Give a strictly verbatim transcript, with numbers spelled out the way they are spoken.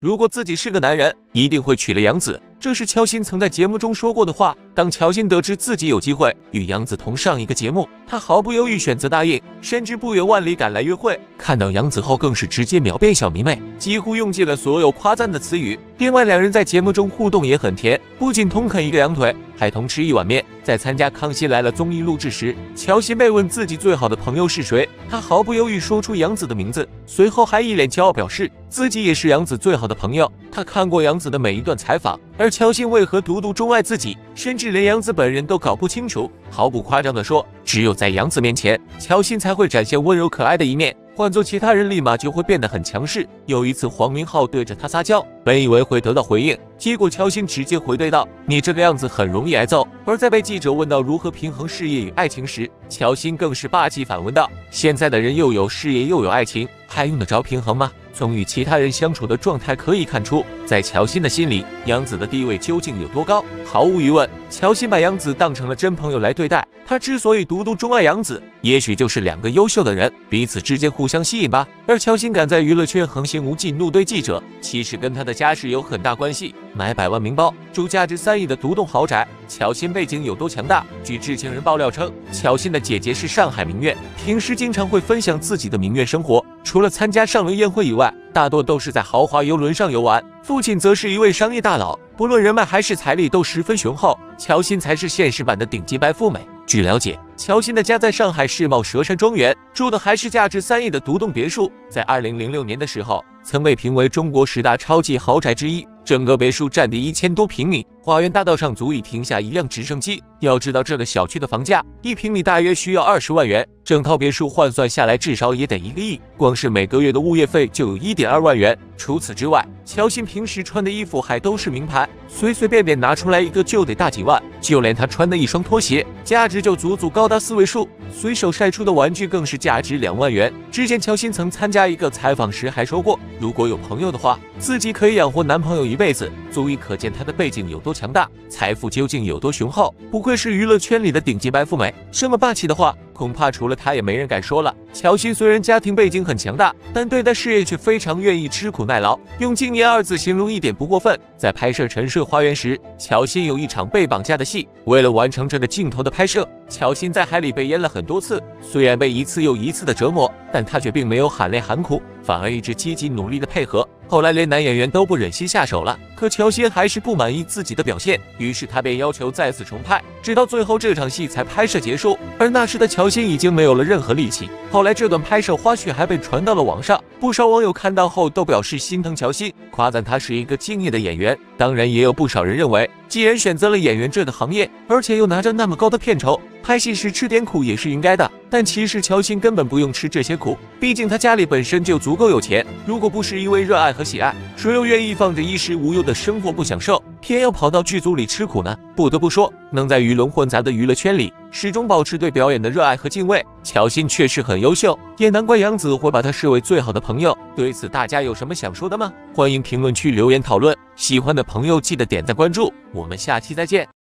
如果自己是个男人，一定会娶了杨紫。这是乔欣曾在节目中说过的话。当乔欣得知自己有机会与杨紫同上一个节目，他毫不犹豫选择答应，甚至不远万里赶来约会。看到杨紫后，更是直接秒变小迷妹，几乎用尽了所有夸赞的词语。另外，两人在节目中互动也很甜，不仅同啃一个羊腿，还同吃一碗面。在参加《康熙来了》综艺录制时，乔欣被问自己最好的朋友是谁，他毫不犹豫说出杨紫的名字，随后还一脸骄傲表示自己也是杨紫最好的朋友。他看过杨紫的每一段采访，而乔欣为何独独钟爱自己，甚至连杨紫本人都搞不清楚。毫不夸张地说，只有在杨紫面前，乔欣才会展现温柔可爱的一面，换做其他人立马就会变得很强势。有一次，黄明昊对着他撒娇，本以为会得到回应，结果乔欣直接回怼道：“你这个样子很容易挨揍。”而在被记者问到如何平衡事业与爱情时，乔欣更是霸气反问道：“现在的人又有事业又有爱情，还用得着平衡吗？”从与其他人相处的状态可以看出，在乔欣的心里，杨紫的地位究竟有多高？毫无疑问，乔欣把杨紫当成了真朋友来对待。他之所以独独钟爱杨紫，也许就是两个优秀的人彼此之间互相吸引吧。而乔欣敢在娱乐圈横行无忌，怒对记者，其实跟他的家世有很大关系。买百万名包，住价值三亿的独栋豪宅，乔欣背景有多强大？据知情人爆料称，乔欣的姐姐是上海名媛，平时经常会分享自己的名媛生活。除了参加上流宴会以外，大多都是在豪华游轮上游玩。父亲则是一位商业大佬，不论人脉还是财力都十分雄厚。乔欣才是现实版的顶级白富美。据了解，乔欣的家在上海世贸佘山庄园，住的还是价值三亿的独栋别墅。在二零零六年的时候，曾被评为中国十大超级豪宅之一。整个别墅占地一千多平米，花园大道上足以停下一辆直升机。要知道，这个小区的房价一平米大约需要二十万元，整套别墅换算下来至少也得一个亿，光是每个月的物业费就有一点二万元。除此之外，乔欣平时穿的衣服还都是名牌，随随便便拿出来一个就得大几万，就连他穿的一双拖鞋，价值就足足高达四位数。随手晒出的玩具更是价值两万元。之前乔欣曾参加一个采访时还说过，如果有朋友的话，自己可以养活男朋友一辈子，足以可见她的背景有多强大，财富究竟有多雄厚。不愧是娱乐圈里的顶级白富美，这么霸气的话，恐怕除了她也没人敢说了。乔欣虽然家庭背景很强大，但对待事业却非常愿意吃苦耐劳，用今年二字形容一点不过分。在拍摄《沉睡花园》时，乔欣有一场被绑架的戏，为了完成这个镜头的拍摄，乔欣在海里被淹了很多次。虽然被一次又一次的折磨，但她却并没有喊累喊苦，反而一直积极努力的配合。后来连男演员都不忍心下手了，可乔欣还是不满意自己的表现，于是他便要求再次重拍，直到最后这场戏才拍摄结束。而那时的乔欣已经没有了任何力气。后来这段拍摄花絮还被传到了网上，不少网友看到后都表示心疼乔欣，夸赞她是一个敬业的演员。当然，也有不少人认为，既然选择了演员这个行业，而且又拿着那么高的片酬，拍戏时吃点苦也是应该的。但其实乔欣根本不用吃这些苦，毕竟她家里本身就足够有钱。如果不是因为热爱和喜爱，谁又愿意放着衣食无忧的生活不享受，偏要跑到剧组里吃苦呢？不得不说，能在鱼龙混杂的娱乐圈里始终保持对表演的热爱和敬畏，乔欣确实很优秀，也难怪杨紫会把她视为最好的朋友。对此大家有什么想说的吗？欢迎评论区留言讨论，喜欢的朋友记得点赞关注，我们下期再见。